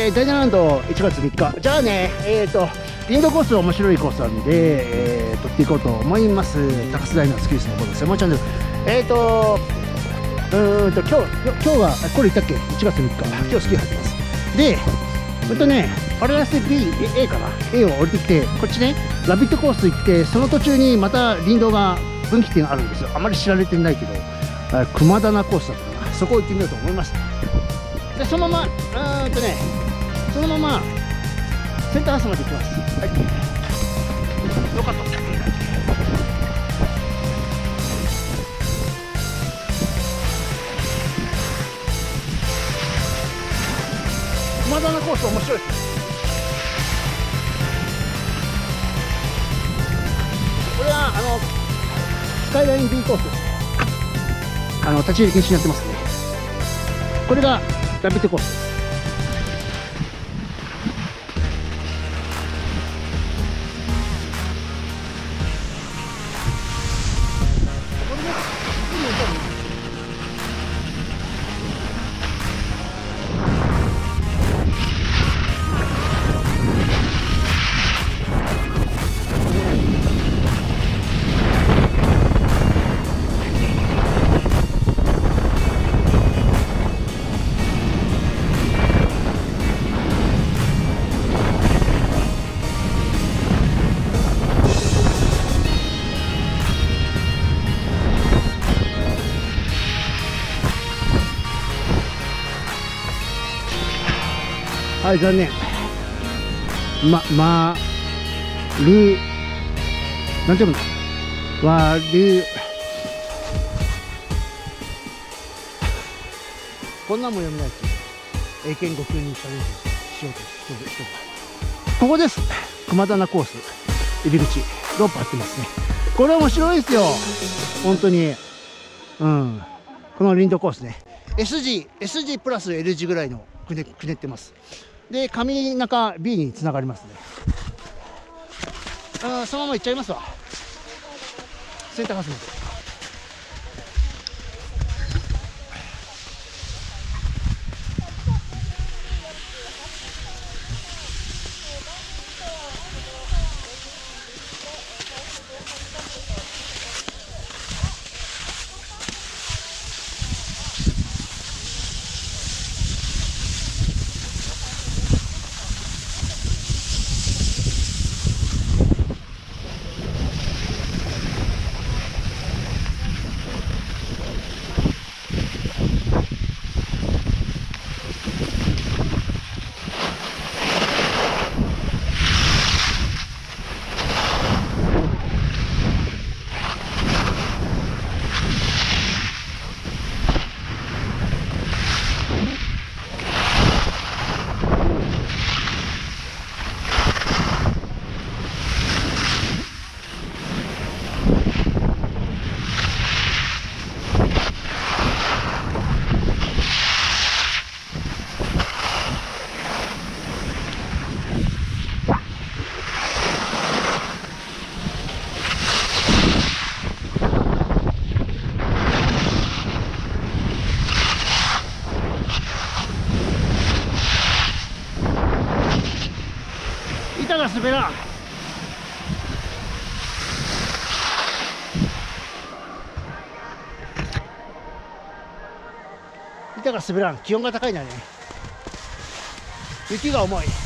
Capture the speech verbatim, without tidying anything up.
えー、だいななラウンドいちがつみっか。じゃあね、えっ、ー、と、リンドコース面白いコースなんで、えー、撮っていこうと思います。高須大のスキルスのこと専門チャンネル。えっ、ー、と、うーんと、今日、今日が、これ言ったっけ ?いち 月みっか。今日スキー入ってます。で、ほんとね、パラダイス B、A かな ?A を降りてきて、こっちね、ラビットコース行って、その途中にまた林道が分岐点があるんですよ。あまり知られてないけど、熊棚コースだったかな。そこ行ってみようと思います。で、そのまま、うーんとね、そのまま、センターハウスまで行きます。はい。よかった。熊棚コース面白いです。これはあのスカイライン B コース、あの立ち入り禁止になってますね。これがラビットコースです。はい、残念。ま、ま、る、なんて読むのわる、こんなんも読めないし、英検ご級にチャレンジしようとしてる人が。ここです。熊棚コース。入り口。ロープ張ってますね。これ面白いですよ。本当に。うん。このリンドコースね。エスジー、エスジー プラス エル 字ぐらいのくね、くねってます。で、上中 B につながりますね。あ、そのまま行っちゃいますわ。センターハウスまで。板が滑らん。板が滑らん。気温が高いんだね。雪が重い。